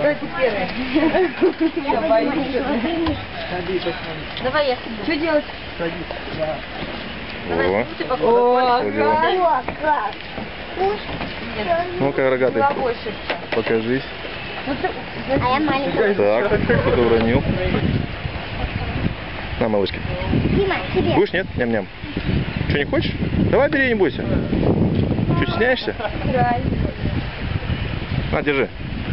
Давайте первые. Я боюсь. Давай я. Что делать? О, ну-ка, рогатый, покажись. А я маленькая. Так, кто уронил? На, малышки. Дима, тебе. Будешь, нет? Ням-ням. Что, не хочешь? Давай бери, не бойся. Что, стесняешься? На, держи.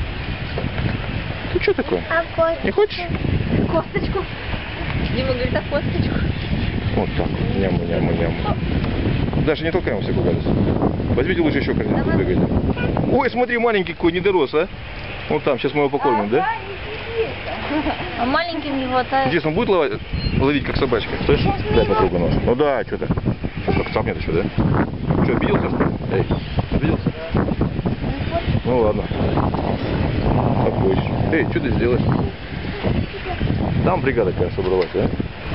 Ты что такое? Не хочешь? Косточку. Дима говорит, а косточку? Вот так вот. Няму. Даже не толкаем, все пугались. Возьмите лучше еще корзинку, бегайте. Ой, смотри, маленький какой, не дорос, а? Вон там, сейчас мы его покормим, да? А маленьким не хватает. Здесь он будет ловить, как собачка? Слышь? Дай попробуй нож. Ну да, что-то. Как цапнет еще, да? Что, обиделся, что ли? Эй, обиделся? Ну ладно. Попозже. Эй, что ты сделаешь? Там бригада какая собралась, а?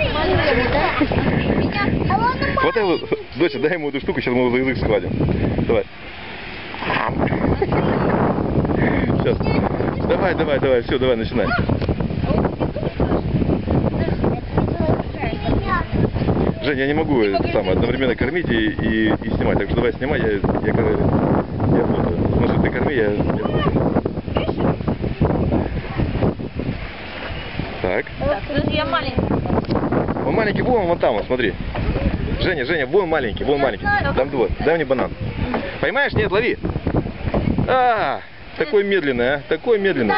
Хватай его, доча, дай ему эту штуку, сейчас мы его за язык схватим. Давай. Сейчас. Давай, все, давай, начинай. Жень, я не могу одновременно кормить и снимать, так что давай снимай, я буду. Ну что ты корми, я буду. Так. Я маленький. Он маленький, вон там, вот, смотри. Женя, вон маленький. Там вот, дай мне банан. Поймаешь? Нет, лови. Такой медленный, а? Такой медленный.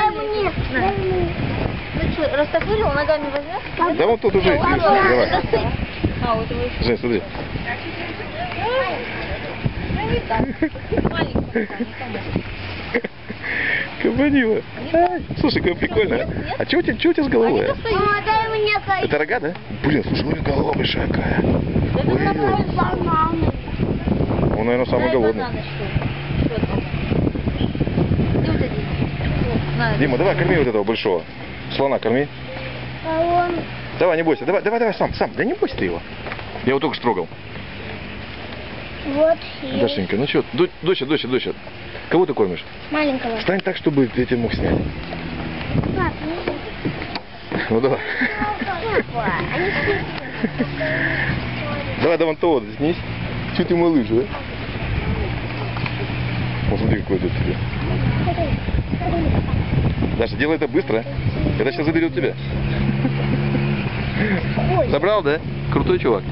Ну что, растопырил, ногами возьмешь? Да вот тут уже есть. Давай. Вот его еще. Жень, смотри. Маленький. Кабанила. Слушай, как прикольно. А что у тебя с головой? Мама, дай мне кайф. Это рога, да? Блин, слушай, у него голова большая какая. Он, наверное, самый голодный. Дима, давай корми вот этого большого. Слона корми. Давай, не бойся. Давай, сам. Да не бойся ты его. Я его только что трогал. Вот. Дашенька, ну что, доча. Кого ты кормишь? Маленького. Встань так, чтобы я тебя мог снять. Пап, Ну давай. Давай, вон того, снись. Что ты малыш, да? Посмотри, какой тут тебе. Даша, делай это быстро. Это сейчас заберет тебя. Забрал, да? Крутой чувак.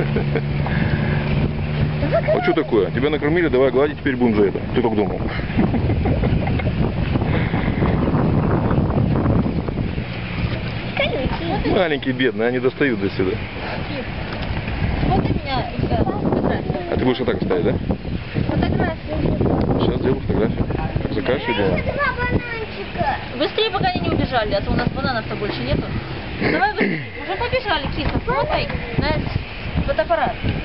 А что такое? Тебя накормили, давай гладить, теперь будем за это. Ты как думал? Маленькие, бедные, они достают до сюда. Смотри меня, А ты будешь вот так ставить, да? фотографию. Сейчас сделаю фотографию. Так, заканчивай дело. Быстрее, пока они не убежали, а то у нас бананов-то больше нету. Давай быстрее. Уже побежали, киса. Фотай на фотоаппарат.